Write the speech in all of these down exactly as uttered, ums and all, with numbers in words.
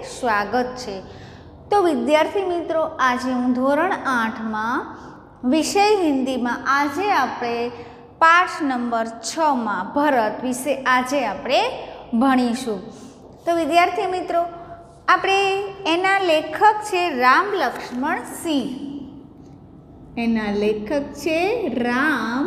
સ્વાગત છે। તો વિદ્યાર્થી મિત્રો, આજે હું ધોરણ આઠમાં વિષય હિન્દીમાં આજે આપણે પાઠ નંબર છમાં ભરત વિશે આજે આપણે ભણીશું। તો વિદ્યાર્થી મિત્રો, આપણે એના લેખક છે રામ લક્ષ્મણ સિંહ। એના લેખક છે રામ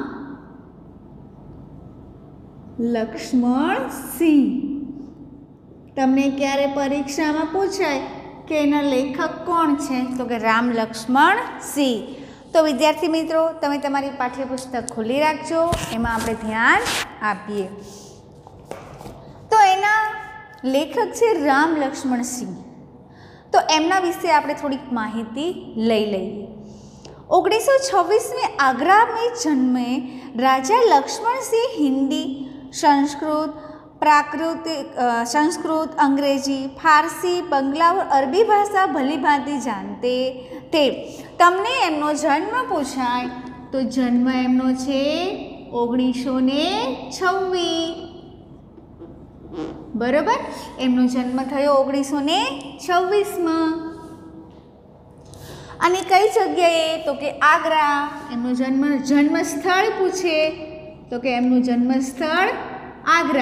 લક્ષ્મણ સિંહ। તમને ક્યારે પરીક્ષામાં પૂછાય કે એના લેખક કોણ છે, તો કે રામ લક્ષ્મણ સિંહ। તો વિદ્યાર્થી મિત્રો, તમે તમારી પાઠ્યપુસ્તક ખોલી રાખજો, એમાં આપણે ધ્યાન આપીએ। તો એના લેખક છે રામ લક્ષ્મણ સિંહ। તો એમના વિશે આપણે થોડીક માહિતી લઈ લઈએ। ઓગણીસો છવ્વીસ में आगरा में जन्मे राजा लक्ष्मण सिंह हिंदी, संस्कृत, प्राकृतिक संस्कृत, अंग्रेजी, फारसी, बंगला और अरबी भाषा भली भांति जानते थे। तमने एमनो जन्म पूछाय तो जन्म एमनो छे ओगनीसो ने छव्वीस, बराबर। एमनो जन्म थयो ओगनीसो ने छव्वीस में। અને કઈ જગ્યાએ, તો કે આગ્રા। એમનું જન્મ જન્મ સ્થળ પૂછે તો કે એમનું જન્મ સ્થળ આગ્રા।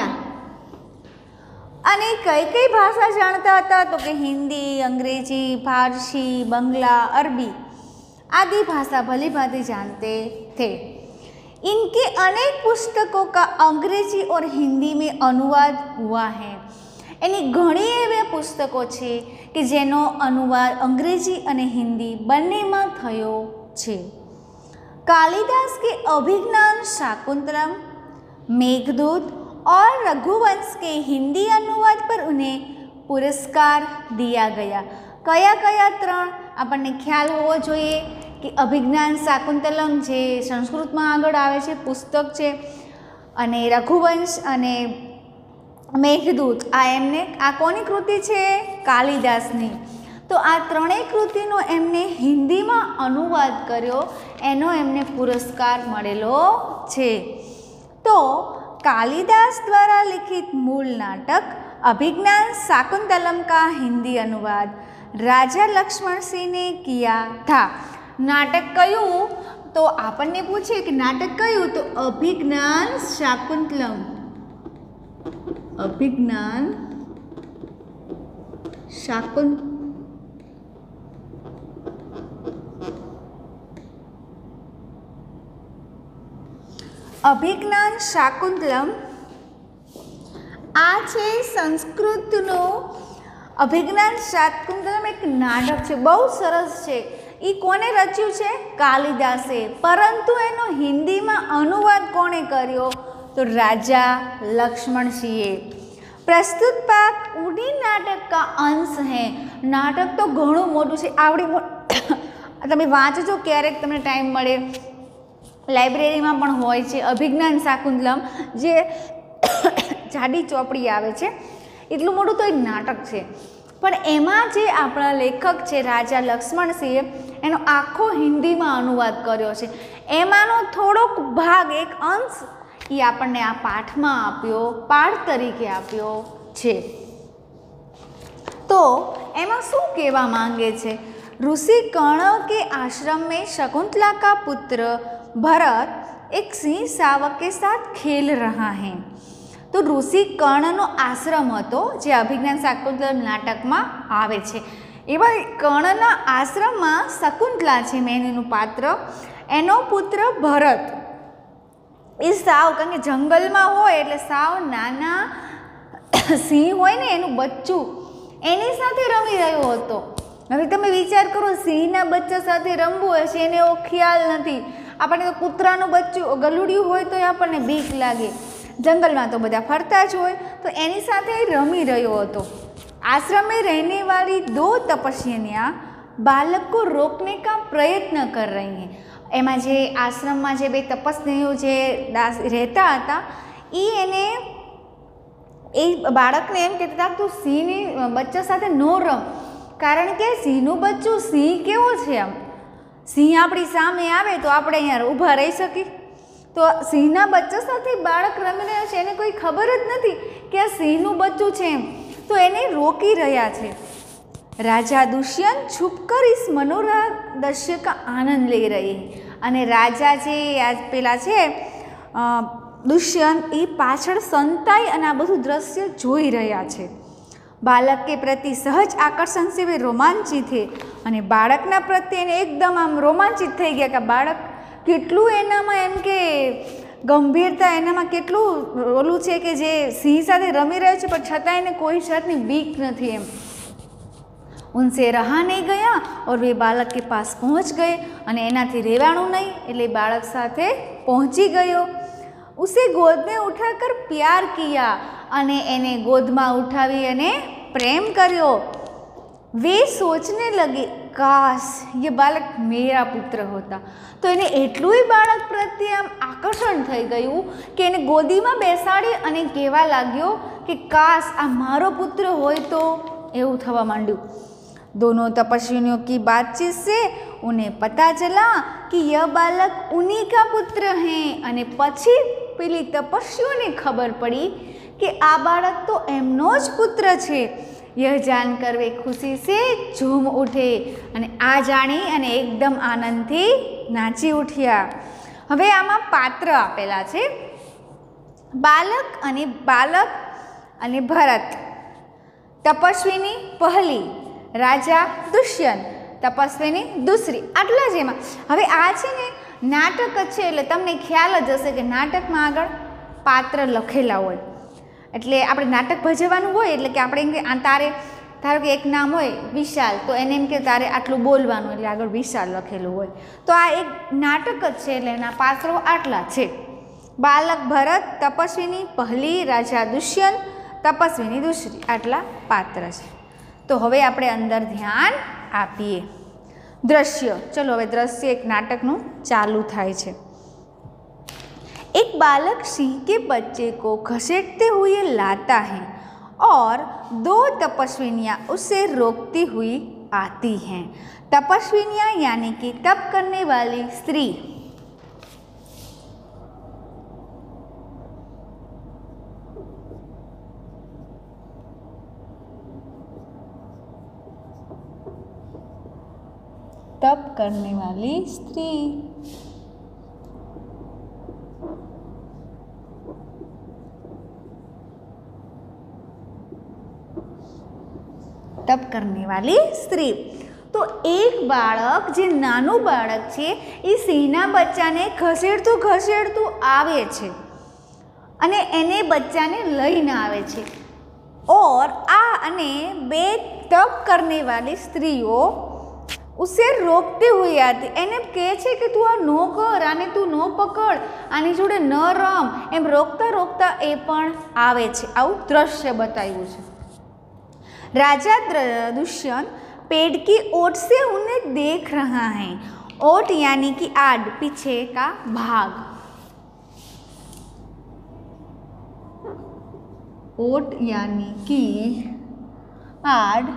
અને કઈ કઈ ભાષા જાણતા હતા, તો કે हिंदी, अंग्रेजी, फारसी, बंगला, अरबी आदि भाषा भली भांति जानते थे। इनके अनेक पुस्तकों का अंग्रेजी और हिंदी में अनुवाद हुआ है। एनी घणी एवी पुस्तकों छे कि जेनो अनुवाद अंग्रेजी और हिंदी बंने में थयो छे। कालिदास के अभिज्ञान शाकुंतलम, मेघदूत और रघुवंश के हिंदी अनुवाद पर उन्हें पुरस्कार दिया गया। कया कया त्रण आपने ख्याल होवो जोईए कि अभिज्ञान शाकुंतलम जे संस्कृत में आगळ आवे छे पुस्तक छे, अने रघुवंश अने मेघदूत आ एमने आ कोनी कृति छे, कालिदासनी। तो आ त्रणेय कृतिनो एमने हिंदी में अनुवाद कर्यो, एनो एमने पुरस्कार मळेलो छे। तो कालिदास द्वारा लिखित मूल नाटक अभिज्ञान शाकुंतलम का हिंदी अनुवाद राजा लक्ष्मण सिंह ने किया था। नाटक कयुं, तो आपने पूछे कि नाटक कयुं, तो अभिज्ञान शाकुंतलम। अभिज्ञान शाकुंत अभिज्ञान शाकुंतलम आ छे संस्कृतनो। अभिज्ञान शाकुंतलम एक नाटक छे, बहुत सरस छे। ई कोने रच्યું છે? કાલિદાસે। પરંતુ એનો હિન્દીમાં अनुवाद કોણે કર્યો? तो राजा लक्ष्मण सिंह। प्रस्तुत पाठ उन्हीं नाटक का अंश है। नाटक तो घणुं मोटुं छे, आवड़ी तमे वांचजो क्यारेक तमने टाइम मळे, लाइब्रेरी में पण होय छे अभिज्ञान शाकुंतलम, जे जाडी चोपड़ी आवे छे, एटलुं मोटुं तो एक नाटक छे। पण एमां जे आपणा लेखक छे राजा लक्ष्मण सिंह, एनो आखो हिंदी में अनुवाद कर्यो छे। एमांनो थोड़ोक भाग, एक अंश ये आपने आ पाठ में आप्यो, पाठ तरीके आप्यो छे। तो एमां शुं कहेवा मांगे छे? ऋषि कर्ण के आश्रम में शकुंतला का पुत्र भरत एक सिंह शावक के साथ खेल रहा है। तो ऋषि कर्णनो आश्रम हतो, जे अभिज्ञान शाकुंतलम नाटक में आवे छे। एवा कर्णना आश्रम में शकुंतला छे मेनुं पात्र, एनो पुत्र भरत એ સાવ, કારણ કે જંગલમાં હોય એટલે સાવ નાના સિંહ હોય ને એનું બચ્ચું એની સાથે રમી રહ્યો હતો। હવે તમે વિચાર કરો, સિંહના બચ્ચા સાથે રમવું હશે, એને એવો ખ્યાલ નથી। આપણને તો કૂતરાનું બચ્ચું ગલુડિયું હોય તો આપણને બીક લાગે, જંગલમાં તો બધા ફરતા જ હોય, તો એની સાથે રમી રહ્યો હતો। आश्रम में रहने वाली दो तपस्विनियाँ बालक को रोकने का प्रयत्न कर रही हैं। एमां जे आश्रम में जे बे तपस्विनीओ जे रहता हता, ई एने ए बाळकने एम कहेता हता तू सिंहनी बच्चा साथे नो रम, कारण के सिंहनुं बच्चुं सिंह केवो छे, आम सिंह आपणी सामे आवे तो आपणे अहींया ऊभा रही शकी, तो सिंहना बच्चा साथे बाळक रमी रह्यो छे, एने कोई खबर ज नथी के आ सिंहनुं बच्चुं छे, तो एने रोकी रह्या छे। राजा दुष्यंत छुपकर इस मनोरम दृश्य का आनंद ले रहे हैं અને રાજા જે આ પેલા છે દુષ્યંત એ પાછળ સંતાઈ અને આ બધું દ્રશ્ય જોઈ રહ્યા છે। बालक के प्रति सहज आकर्षण से वे रोमांचित थे અને બાળકના પ્રત્યે એકદમ આમ રોમાંચિત થઈ ગયા કે બાળક કેટલું એનામાં એમ કે ગંભીરતા એનામાં કેટલું ઓલું છે કે જે સિંહ સાથે રમી રહ્યો છે પણ છતાં એને કોઈ જાતની બીક નથી એમ। उनसे रहा नहीं गया और वे बालक के पास पहुंच गए અને એનાથી રહેવાનું નહીં એટલે બાળક સાથે પહોંચી ગયો। उसे गोद में उठाकर प्यार किया અને એને ગોદમાં ઉઠાવી અને પ્રેમ કર્યો। वे सोचने लगे काश ये बालक मेरा पुत्र होता। तो એને એટલું બાળક પ્રત્યે આમ આકર્ષણ થઈ ગયું કે એને ગોદીમાં બેસાડી અને કહેવા લાગ્યો કે કાશ આ મારો પુત્ર હોય તો એવું થવા માંડ્યું। दोनों तपस्वियों की बातचीत से उन्हें पता चला कि यह बालक उन्हीं का पुत्र हैं અને પછી પેલી તપસ્વીઓને ખબર પડી કે આ બાળક તો એમનો જ પુત્ર છે। यह जानकर वे खुशी से झूम उठे અને આ જાણી અને એકદમ આનંદથી નાચી ઉઠ્યા। હવે આમાં પાત્ર આપેલા છે બાલક અને બાલક અને ભરત, તપસ્વીની પહેલી, રાજા દુષ્યંત, તપસ્વીની દૂસરી, આટલા જ એમાં। હવે આ છે ને નાટક જ છે એટલે તમને ખ્યાલ જ હશે કે નાટકમાં આગળ પાત્ર લખેલા હોય એટલે આપણે નાટક ભજવવાનું હોય એટલે કે આપણે એમ કે આ તારે ધારો કે એક નામ હોય વિશાલ તો એને એમ કે તારે આટલું બોલવાનું એટલે આગળ વિશાલ લખેલું હોય તો આ એક નાટક જ છે એટલે એના પાત્રો આટલા છે। બાલક ભરત, તપસ્વીની પહેલી, રાજા દુષ્યંત, તપસ્વીની દૂસરી, આટલા પાત્ર છે। તો હવે આપણે અંદર ધ્યાન આપીએ। દ્રશ્ય, ચલો હવે દ્રશ્ય એક નાટકનું ચાલુ થાય છે। एक बालक सिंह के बच्चे को घसीटते हुए लाता है और दो तपस्विनियाँ उसे रोकती हुई आती हैं। तपस्विनियाँ यानी कि तप करने वाली स्त्री। तप करने वाली स्त्री तप करने वाली स्त्री। तो एक बाळक जे नाનું બાળક છે એ સિંહના બચ્ચાને ઘસેડતું ઘસેડતું આવે છે અને એને બચ્ચાને લઈને આવે છે। और आ અને બે તપ करने वाली स्त्रीઓ उसे रोकते हुए आती, એને કહે છે કે તું આ ન કર, આને તું ન પકડ, આની જોડે ન રમ, એમ રોકતા રોકતા એ પણ આવે છે। આવું દ્રશ્ય બતાવ્યું છે। राजा दुष्यंत पेड़ की ओट से उन्हें देख रहा है। ओट यानी कि आड़, पीछे का भाग। ओट यानी कि आड़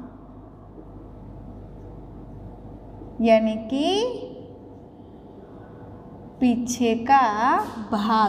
यानी कि पीछे का भाग,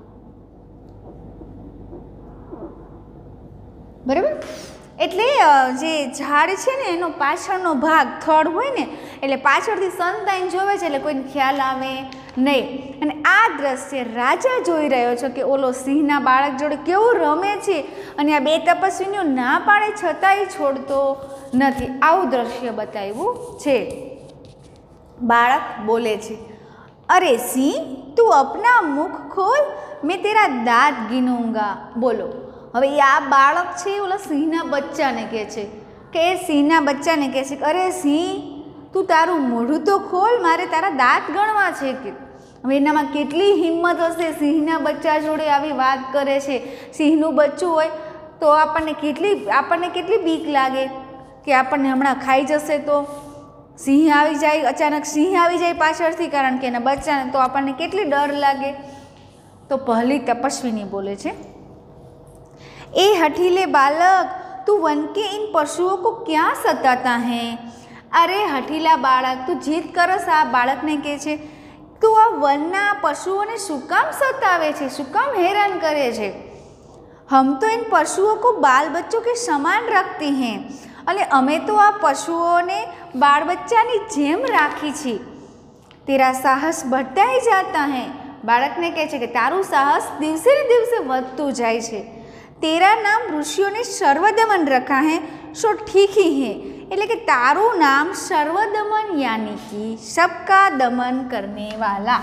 बराबर। એટલે જે ઝાડ છે ને એનો પાછળનો ભાગ થડ હોય ને એટલે પાછળથી સંતાઈને જોવે છે એટલે કોઈને ખ્યાલ આવે નહીં। અને આ દ્રશ્ય રાજા જોઈ રહ્યો છે કે ઓલો સિંહના બાળક જોડે કેવું રમે છે અને આ બે તપસ્વીનીઓ ના પાડે છતાંય છોડતો નથી। આવું દ્રશ્ય બતાવ્યું છે। બાળક બોલે છે, અરે સિંહ તું અપના મુખ ખોલ, મેં તેરા દાંત ગીનૂંગા। બોલો, હવે આ બાળક છે ઓલા સિંહના બચ્ચાને કહે છે કે સિંહના બચ્ચાને કહે છે કે અરે સિંહ તું તારું મોઢું તો ખોલ, મારે તારા દાંત ગણવા છે કે। હવે એનામાં કેટલી હિંમત હશે, સિંહના બચ્ચા જોડે આવી વાત કરે છે। સિંહનું બચ્ચું હોય તો આપણને કેટલી આપણને કેટલી બીક લાગે કે આપણને હમણાં ખાઈ જશે તો સિંહ આવી જાય, અચાનક સિંહ આવી જાય પાછળથી કારણ કે એના બચ્ચાને, તો આપણને કેટલી ડર લાગે। તો પહેલી તપસ્વીની બોલે છે, ए हठीले बालक तू वन के इन पशुओं को क्या सताता है। अरे हठीला बालक तू जीत करस आ बालकने कहे छे तू आ वनना पशुओं शू काम सतावे छे, शू काम हैरान करे छे। हम तो इन पशुओं को बाल बच्चों के समान रखते हैं अने अमे तो आ पशुओने बाळ बच्चानी जेम राखी छे। तेरा साहस बढ़ता ही जाता है। बाळकने कहे छे के तारू साहस दिवसे ने दिवसे वधतुं जाय छे। तेरा नाम ऋषियों ने सर्वदमन रखा है सो ठीक ही है। એટલે કે તારું નામ સર્વદમન यानी कि सबका दमन करने वाला।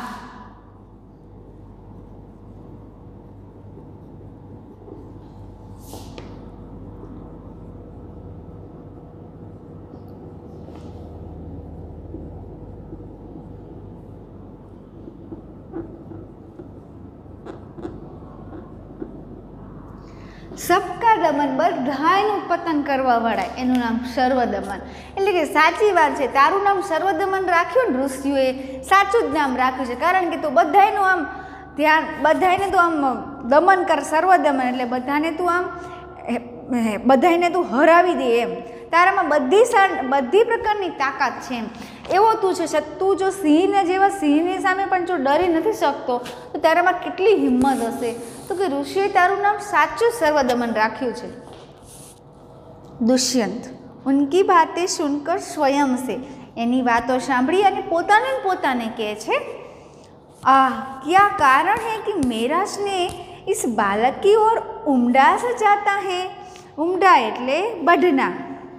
सबका दमन बधायनुं पतन करवा वाळा एनुं नाम सर्वदमन। એટલે કે સાચી વાત છે, તારું નામ સર્વદમન રાખ્યું ને ઋષિઓએ સાચું જ નામ રાખ્યું છે, કારણ કે તું બધાયનું આમ ધ્યાન બધાયને તું આમ દમન કર, સર્વદમન એટલે બધાને તું આમ બધાયને તું હરાવી દે એમ, તારામાં બધી બધી પ્રકારની તાકાત છે એમ, એવો તું છે। તું જો સિંહને જેવા સિંહની સામે પણ જો ડરી નથી શકતો તો તારામાં કેટલી હિંમત હશે। तो कि ऋषिए तारू नाम साचू सर्वदमन राख्यू छे। दुष्यंत उनकी बातें सुनकर स्वयं से एनी बातों सांभळी अने पोताने पोताने कहे छे, आह क्या कारण है कि मेरा स्नेह इस बालक की ओर उमड़ा से जाता है। उमड़ा एटले बढ़ना।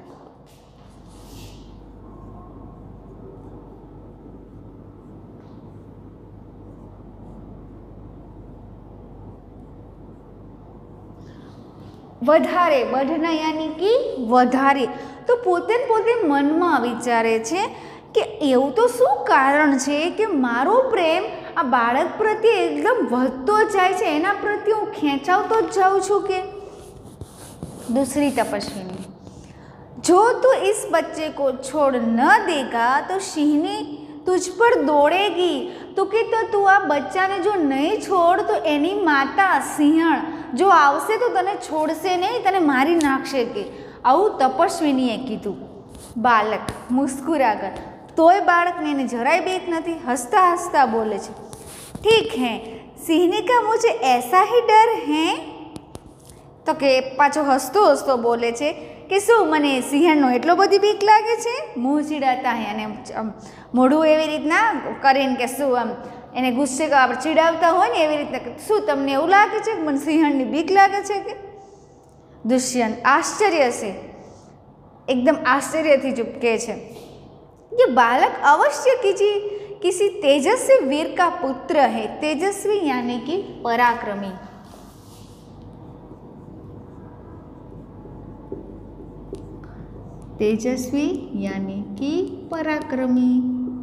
वधारे बढ़ना यानी कि वधारे। तो पोते पोते मन में विचारे छे कि एवं तो शू कारण छे कि मारो प्रेम आ बाळक प्रत्ये एकदम वधतो जाय छे, एना प्रत्ये हूँ खेंचावतो ज जाऊं छूं के। दूसरी तपस्विनी, जो तू इस बच्चे को छोड़ न देगा तो सिंहनी तुझ पर दौड़ेगी। तो कि तो तू आ बच्चा ने जो नहीं छोड़ तो एनी माता सिंहण जो आवशे तो तने छोड़शे नहीं, तने मारी नाखशे के। आवुं तपस्विनीए कीधुं। बालक मुस्कुरा कर, तोय बाळकने एने जराय बीक नथी, हसता हसता बोले छे, ठीक है सिंहनी का मुझे ऐसा ही डर है। तो के पाछो हसतो हसतो बोले छे कि शू मने सिंहणनो एटलो बधी बीक लागे छे। मुँह चीड़ाता है अने मोढुं एवी रीतना करीने के शू आम एने गुस्से का आप चीड़ावता होय ने एवी रीतना शू तमने एवुं लागे छे कि मने सिंहणनी बीक लागे छे के। दुष्यंत आश्चर्य से एकदम आश्चर्यथी चुप कहे छे, ये बालक अवश्य किसी किसी तेजस्वी वीर का पुत्र है। तेजस्वी यानी कि पराक्रमी। तेजस्वी यानी कि पराक्रमी।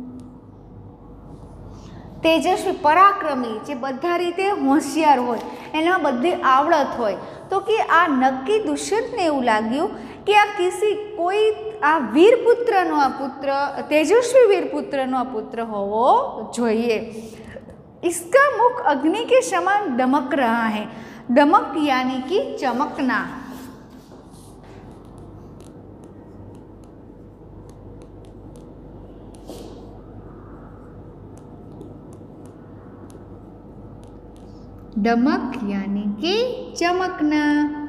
तेजस्वी पराक्रमी जे बधा रीते होशियार होय, एनामां बधी आवड़त होय। तो कि आ नक्की दुष्यंतने एवुं लाग्युं कि आ किसी कोई आ वीरपुत्रनो आ पुत्र तेजस्वी वीरपुत्रनो आ पुत्र होवो जोईए। इसका मुख अग्नि के समान दमक रहा है। दमक यानी कि चमकना। दमक यानी कि चमकना।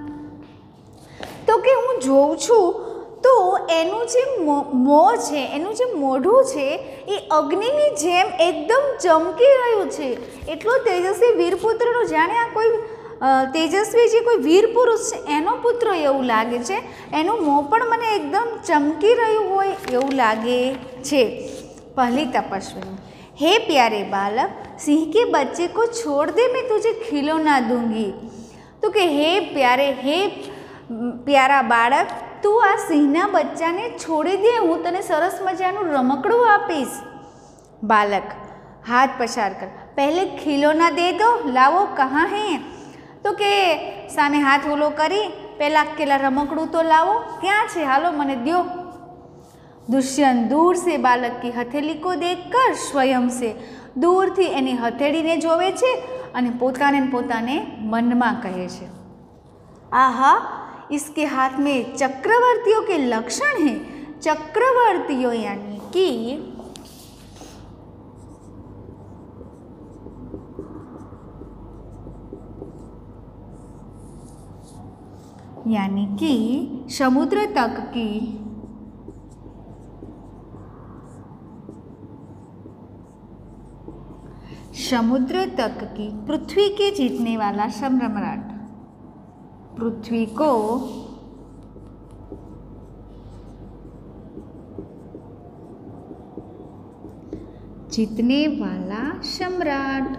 तो कि हूँ जोऊं छूं तो एनु जे मों छे, एनु जे मोढुं छे ए अग्निनी जेम एकदम चमकी रह्युं छे। एटलो तेजस्वी वीरपुत्रनो जाणे आ कोई तेजस्वी जे कोई वीर पुरुष छे एनो पुत्र एवुं लागे छे। एनु मों पण मने एकदम चमकी रह्युं होय एवुं लागे छे। पहली तपस्विनी, हे प्यारे बालक, सिंह के बच्चे को छोड़ दे, मैं तुझे खिलौना दूंगी। तो कि हे प्यारे हे प्यारा बाळक, तू आ सिंहना बच्चा ने छोड़ी दे, हूँ तने सरस मजानुं रमकड़ुं आपीश। बालक हाथ पसार कर, पहले खिलौना दे दो, लावो कहाँ है। तो के सामे हाथ ओलो करी, पहला केला रमकड़ुं तो लावो, क्या छे, हालो मने द्यो। दुष्यंत दूर से बालक की हथेली को देखकर स्वयं से दूर थी एनी हथेली ने जोवे छे अने पोताने पोताने मनमा कहे छे, आहा इसके हाथ में चक्रवर्तियों के लक्षण हैं। चक्रवर्तियों यानी कि यानी कि समुद्र तक की समुद्र तक की पृथ्वी के जीतने वाला सम्राट, पृथ्वी को जीतने वाला सम्राट।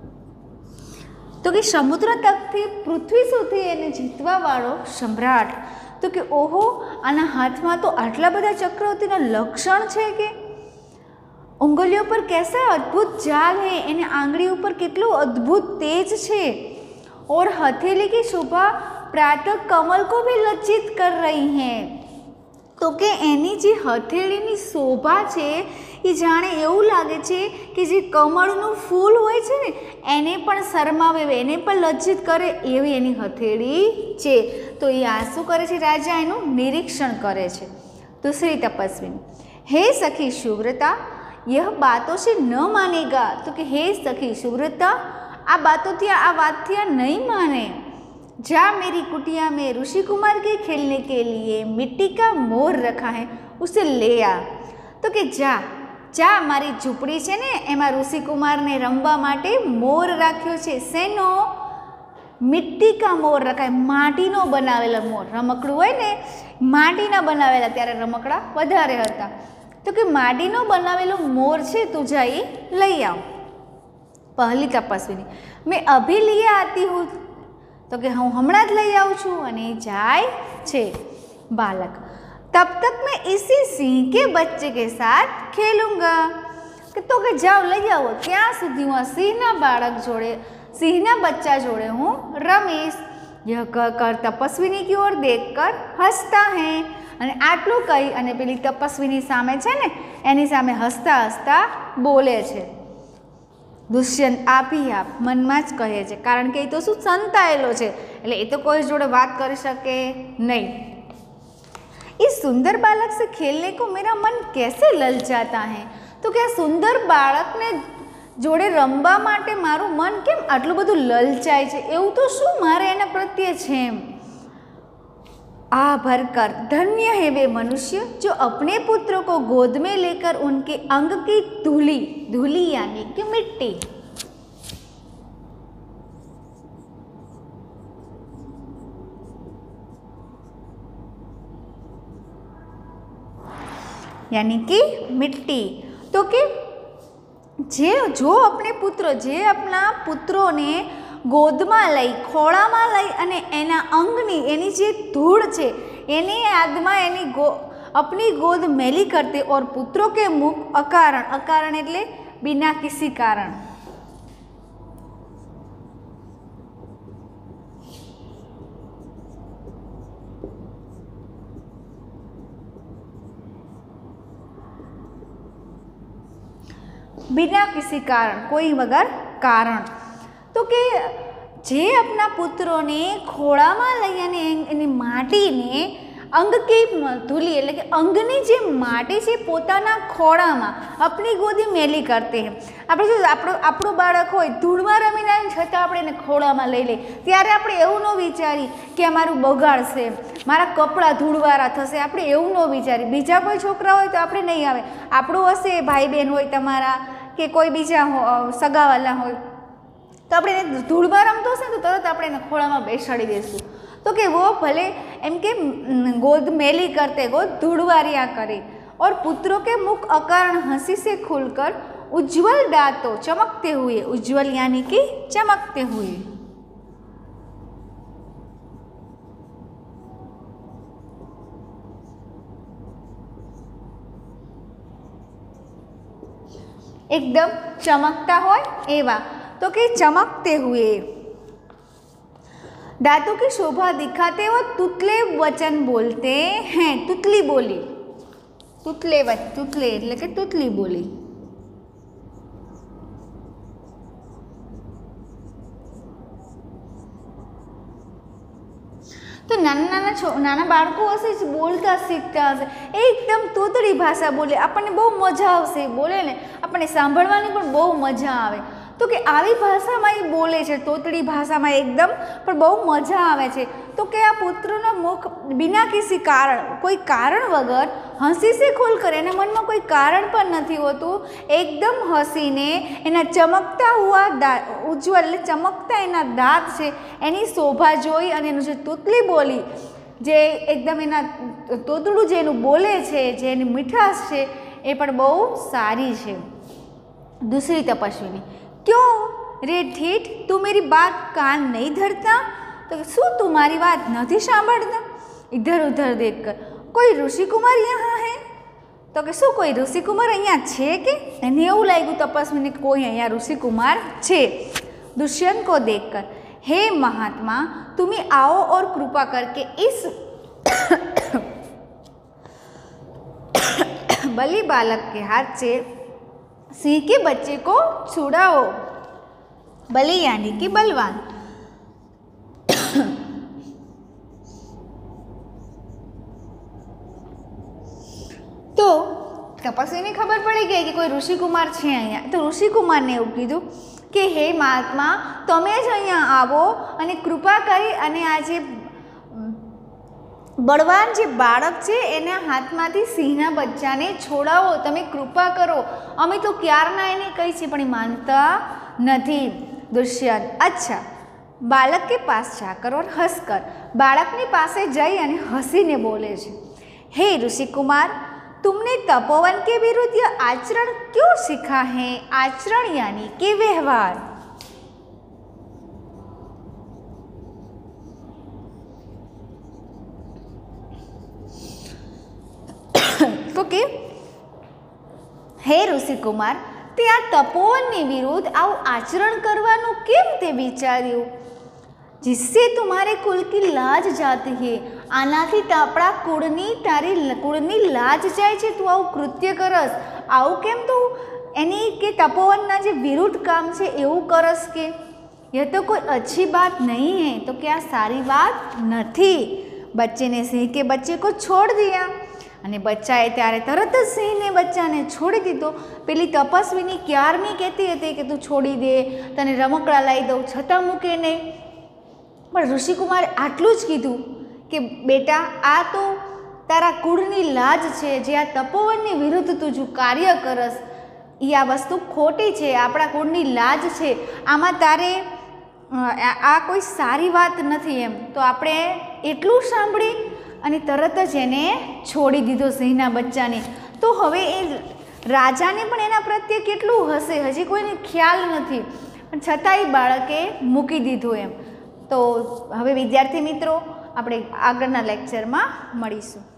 तो कि समुद्र तक थी पृथ्वी सुधी एने जीतवा वाळो सम्राट। तो कि ओहो आना हाथ में तो आटला बधा चक्रवर्तीना लक्षण छे के उंगलियों पर कैसा अद्भुत जाल है, एने आंगળી ऊपर કેટલું अद्भुत तेज छे और हथेली की शोभा प्रातः कमल को भी लज्जित कर रही है। तो कि एनी जे हथेळीनी शोभा छे એ જાણે એવું લાગે છે કે જે કમળનું ફૂલ હોય છે ને એને પણ શરમાવે, એને પણ લજ્જિત કરે એવી એની હથેળી છે। તો એ આ શું કરે છે? રાજા એનું નિરીક્ષણ કરે છે। दूसरी तपस्विनी, हे सखी सुव्रता यह बातों से न मानेगा। तो कि हे सखी सुव्रता आ बातों थी आ बात थी नहीं माने। जा मेरी कुटिया में ऋषि कुमार के खेलने के लिए मिट्टी का मोर रखा है, उसे ले आ। तो कि जा जा मारी झूंपड़ी है ने एमां ऋषि कुमार ने रमवा माटे मोर राख्यो छे। सेनो? मिट्टी का मोर रखा है, माटीनो बनावेला मोर। रमकड़ू होय ने माटीना बनावेला, त्यारे रमकड़ा वधारे हता। तो कि माटीनो बनावेलो मोर छे, तू जाई लई आव। पहली तपस्विनी, मैं अभी लिए आती हूँ। तो कि हूँ हमणां ज लई आऊं छुं अने जाय छे। बालक, तब तक मैं इसी सिंह के बच्चे के साथ खेलूंगा। तो कि जाओ लई आओ, त्यां सुधी हूँ सिंहना बाळक जोड़े सिंहना बच्चा जोड़े हूँ रमीश। यह कहकर तपस्विनी की ओर देखकर हंसता है अने आटलू कही अने पेली तपस्विनी सामे छे ने एनी सामे हसता हसता बोले छे। दुष्यंत आपी आप मनमा ज कहे छे, कारण के ए तो शुं संतायेलो छे એટલે એ તો કોઈ જોડે વાત કરી શકે નહીં। इस सुंदर बालक से खेलने को मेरा मन कैसे ललचाता है। तो क्या सुंदर बालक ने जोड़े रमवा माटे मारू मन केम आटલું બધું લલચાય છે? એવું તો શું મારે એના પ્રત્યે છે? आ भरकर धन्य है वे मनुष्य जो अपने पुत्रों को गोद में लेकर उनके अंग की धूली धूली यानी कि मिट्टी यानी कि मिट्टी। तो कि जे जो अपने पुत्र जे अपना पुत्रों ने गोद में लई खोड़ा में लई अने एना अंगनी एनी जे धूड़ छे एनी याद में एनी गो अपनी गोद मेली करते और पुत्रों के मुख अकारण अकारण एटले बिना किसी कारण बिना किसी कारण कोई वगर कारण। तो कि जे अपना पुत्रों ने खोड़ा में लई अने एनी माटी ने अंग की धूली एटले कि अंगनी जे माटी छे पोताना खोड़ा में अपनी गोदी मेली करते हैं। आपणे जो आपणो आपणो बाळक होय धूळमां रमीने आवे छतां आपणे एने खोड़ामां लई लई त्यारे आपणे एवुं न विचारी कि आ मारुं बगाड़शे मारा कपड़ा धूळवाळा थशे, आपणे एवुं न विचारी। बीजा कोई छोकरा होय तो आपणे नहीं आवे, आपणो हशे भाई बहन होय तमारा कि कोई बीजा सगावाला होय तो अपने धूल में रमतो हशे तो तरत अपने खोड़ा में बेसाड़ी देशुं। तो कि वो भले एम के गोद मेली करते गोद धूड़वारिया करे और पुत्रों के मुख अकारण हंसी से खुलकर उज्जवल दांतों चमकते हुए, उज्जवल यानी कि चमकते हुए, एकदम चमकता होय एवा। तो कि चमकते हुए दांतों की शोभा दिखाते वो तुतले वचन बोलते हैं। तुतली बोली, तुतले वचन तुतले એટલે કે तुतली बोली। तो नाना नाना छो नाना बाळको हशे ज बोलता शीखता हशे एकदम तोतड़ी भाषा बोले, आपणे बहु मजा आवशे बोले ने आपणे सांभळवानी पण बहु मजा आवे। તો કે આવી ભાષામાં એ બોલે છે, તોતડી ભાષામાં એકદમ, પણ બહુ મજા આવે છે. તો કે આ પુત્રનો મુખ બિના કિસી કારણ, કોઈ કારણ વગર હસી સે ખુલ કરે, એના મનમાં કોઈ કારણ પણ નથી હોતું, એકદમ હસીને એના ચમકતા હુઆ દાંત, ઉજ્જવલ એટલે ચમકતા એના દાંત છે એની શોભા જોઈ અને એનું જે તૂતલી બોલી, જે એકદમ એના તોતડું જે એનું બોલે છે, જે એની મીઠાશ છે એ પણ બહુ સારી છે. दूसरी तपस्विनी, क्यों रे ठेठ, तू मेरी बात कान नहीं धरता? तो शू तू मारी बात नहीं सांभळता? इधर उधर देखकर, कोई ऋषि कुमार यहाँ है? तो कि शू कोई ऋषि कुमार अहींया छे के? एने एवुं लाग्युं तपस्विनी कोई अहींया ऋषि कुमार छे. दुष्यंत को देखकर, हे महात्मा, तुम्हें आओ और कृपा करके इस बलि बालक के हाथ से सिंह के बच्चे को छुड़ाओ. बलि यानी कि बलवान. तो तपस्वी खबर पड़ी गई कि कोई ऋषि कुमार है अहींया. तो ऋषि कुमार ने एवुं कीधुं कि हे महात्मा, तमे ज अहींया आवो अने कृपा करी अने आ जे बलवान जे बाळक छे एना हाथमांथी सिंहना बच्चाने छोड़ावो, तमे कृपा करो. अमे तो क्याરના એને કહી છે પણ એ માનતા નથી. दुष्यंत, अच्छा, बालक के पास जाकर और हंसकर बालकनी पासे जाई अने हसीने बोले छे, हे ऋषि कुमार, तुमने तपोवन के विरुद्ध यह आचरण क्यों सीखा है? आचरण यानी कि व्यवहार. तो के हे ऋषि कुमार, ते आ तपोवननी विरुद्ध आवुं आचरण करवानुं केम ते विचार्युं? जिससे तुम्हारे कुल की लाज जाती है. आनाथी आपणा कुळनी, तारी कुळनी लाज जाय छे, तू आवुं कृत्य करस. आवुं केम तू एनी के तपोवनना जे विरुद्ध काम छे एवुं करस के? यह तो कोई अच्छी बात नहीं है. तो क्या सारी बात नहीं? बच्चे ने सिंह के बच्चे को छोड़ दिया અને બચ્ચાએ ત્યારે તરત જ સિંહને બચ્ચાને છોડી દીધો. પેલી તપસ્વીની ક્યારની કહેતી હતી કે તું છોડી દે, તને રમકડા લાવી દઉં, છતાં મૂકે નહીં. પણ ઋષિકુમારે આટલું જ કીધું કે બેટા, આ તો તારા કુળની લાજ છે. જે આ તપોવનની વિરુદ્ધ તું જો કાર્ય કરસ એ આ વસ્તુ ખોટી છે, આપણા કુળની લાજ છે, આમાં તારે આ કોઈ સારી વાત નથી એમ. તો આપણે એટલું સાંભળી અને તરત જ એને છોડી દીધો સિંહના બચ્ચાને. તો હવે એ રાજાને પણ એના પ્રત્યે કેટલું હશે, હજી કોઈને ખ્યાલ નથી, પણ છતાં એ બાળકે મૂકી દીધું એમ. તો હવે વિદ્યાર્થી મિત્રો, આપણે આગળના લેક્ચરમાં મળીશું.